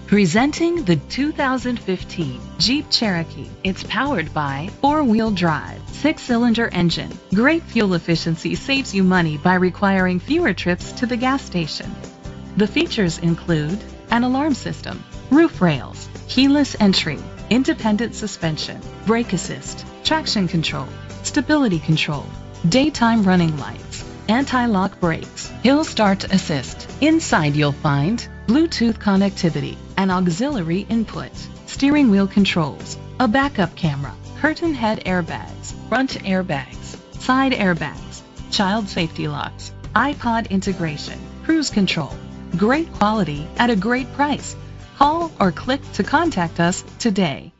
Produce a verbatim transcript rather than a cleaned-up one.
Presenting the two thousand fifteen Jeep Cherokee. It's powered by four-wheel drive, six-cylinder engine. Great fuel efficiency saves you money by requiring fewer trips to the gas station. The features include an alarm system, roof rails, keyless entry, independent suspension, brake assist, traction control, stability control, daytime running lights, anti-lock brakes, hill start assist. Inside you'll find Bluetooth connectivity, an auxiliary input, steering wheel controls, a backup camera, curtain head airbags, front airbags, side airbags, child safety locks, iPod integration, cruise control. Great quality at a great price. Call or click to contact us today.